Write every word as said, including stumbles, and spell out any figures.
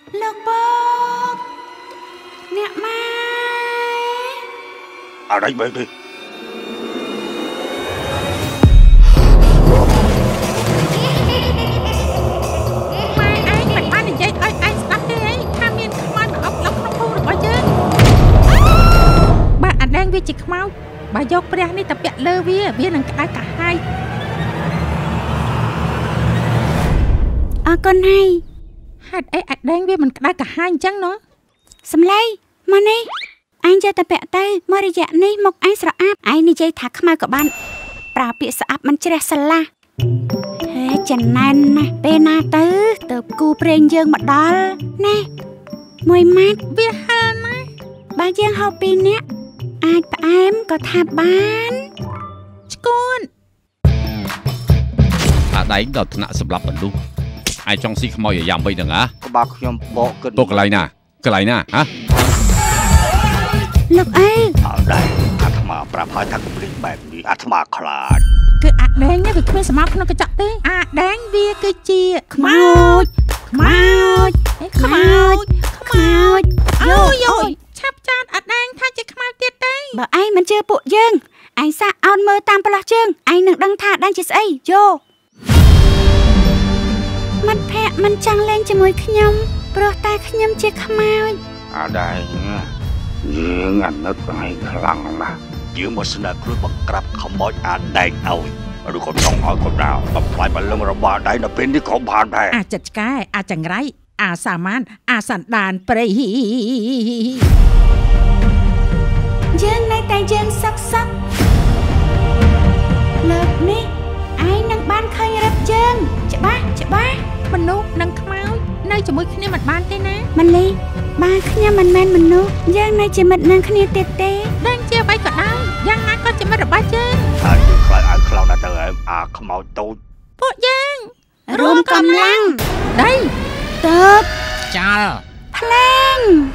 លោកបងអ្នកម៉ែអរិយបែបនេះវាជាខ្មោចបើយកព្រះនេះទៅពាក់លើវាវានឹងក្តៅកាហាយអរគុណហើយហេតុអីអាចដែងវាមិនក្តៅកាហាយអញ្ចឹងណោះសំឡេងមកនេះអញចេះតែពាក់ទៅមករយៈនេះមកអញស្រអាប់ឯងនិយាយថាខ្មៅក៏បានប្រើពាក្យស្អាប់មិនជ្រះស្រឡះហេចំណែនណាស់ពេលណាទៅទៅគូព្រេងយើងមកដល់ណែមួយម៉ាត់វាហឹលណាស់បើយើងហៅពីរនាក់អាចផ្អែមក៏ថាបានឈួនអាដែងដល់ថ្នាក់សម្រាប់មនុស្សឯងចង់ស៊ីខ្មោចអាយ៉ាំបីហ្នឹងហ៎ក្បាលខ្ញុំបកគិតទៅកន្លែងណាកន្លែងណាហ៎លោកអីអត់ដែរអាត្មាប្រាប់ឲ្យថាគំនិតបែបនេះអាត្មាខ្លាចគឺអាដែងនេះវាគ្មានសមោក្នុងកញ្ចក់ទេអាដែងវាគឺជាខ្មោចខ្មោចខ្មោចខ្មោចយោយោឆាប់ចាត់អាដែងថាជាខ្មៅទៀតទេបើឯងមិនជឿពួកយើងឯងសាក់អោនមើលតាមប្រឡោះជើងឯងនឹងដឹងថាដែងជាស្អីយោមិត្តភ័ក្តិមិនចង់លេងជាមួយខ្ញុំព្រោះតែខ្ញុំជាខ្មោចអាដែងយើងអាណិតឯងខ្លាំងណាស់យើងមកស្នើខ្លួនបង្ក្រាបខ្មោចអាដែងឲ្យឬក៏ចង់ឲ្យគាត់ដោបំផ្លាញបលឹងរបស់ដែងនៅពេលនេះក៏បានដែរអាចិត្តឆ្កែអាចង្រៃអាសាមានអាសន្តានព្រៃយើងនៅតែយើងសឹកសឹកលើកនេះឯងនឹងបានឃើញរឹបយើងច្បាស់ច្បាស់មនុស្សនិងខ្មោចនៅជាមួយគ្នាមិនបានទេណាម៉ាលីបាខ្ញុំមិនមែនមនុស្សយើងនៅជាមិត្តនឹងគ្នាទៀតទេដឹងជាអ្វីក៏ដោយយ៉ាងណាក៏ជាមិត្តរបស់យើងហើយយើងខ្លាចឲ្យខ្លោចទៅអាខ្មោចតូចពួកយើងរួមកម្លាំងដៃទៅចាល់ភ្លេង